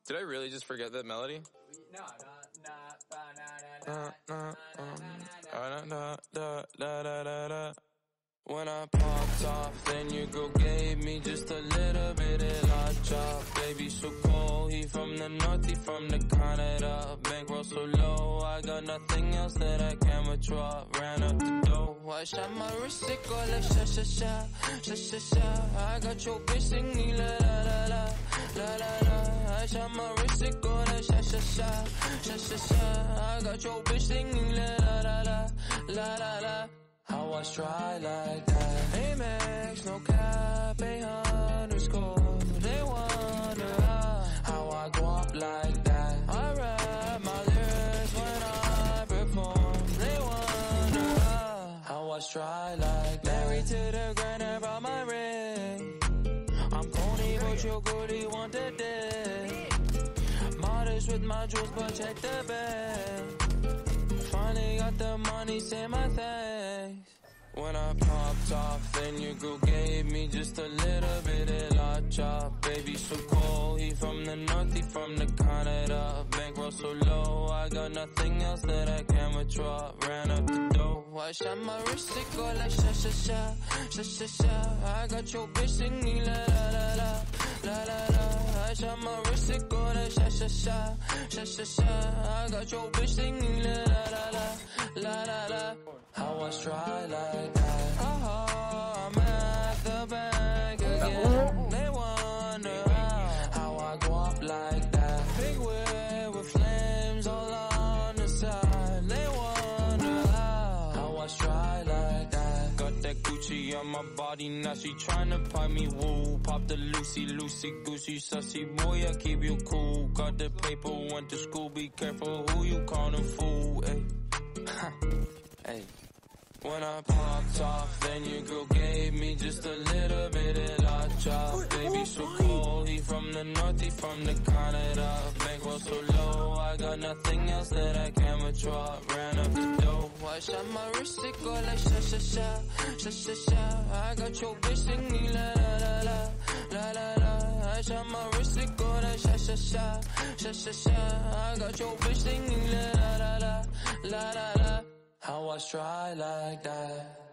Did I really just forget that melody? When I popped off, then your girl gave me just a little bit of la chop. Baby so cold, he from the north, he from the Canada. Bankroll so low, I got nothing else that I can withdraw. Ran up the dough, I shot my wrist, it go like sha sha sha, sha sha sha. I got your bitch singing la la la la, la la la. I shot my wrist, it go like sha sha sha, sha sha sha. I got your bitch singing la la la la, la la la. How I try like that. Amex, no cap, _. They wonder how I go up like that. I rap my lyrics when I perform. They wonder how I try like that. Married to the grind, I brought my ring. I'm corny, but your goodie want the dick. Modest with my jewels, but check the bag. Finally got the money, say my thanks. When I popped off, then your girl gave me just a little bit of la chop. Baby so cold, he from the north, he from the Canada. Bankroll so low, I got nothing else that I can withdraw. Ran up the dough, I shot my wrist, it go like sha sha sha, sha sha sha. I got your bitch singing la la la la, la la la. I shot my wrist, it go like sha sha sha, sha sha sha. I got your bitch singing la la la la, la la la. How I try like that. I'm at the bank again. They wonder how I go up like that. Big whip with flames all on the side. They wonder how I try like that. Got that Gucci on my body, now she tryna pipe me woo. Pop the Lucy, Gucci, sussy boy, I keep you cool. Got the paper, went to school, be careful who you callin' fool. Ay. Hey. When I popped off, then your girl gave me just a little bit of la chop. Baby so cold, he from the north, he from the Canada. Bankroll so low, I got nothing else that I can withdraw. Ran up the dough, I shot my wrist, it go like sha sha sha, sha sha sha. I got your bitch singing la la la la, la la la. I shot my wrist, it go like sha sha sha, sha sha sha. I got your bitch singing la la la la, la la la. How I try like that.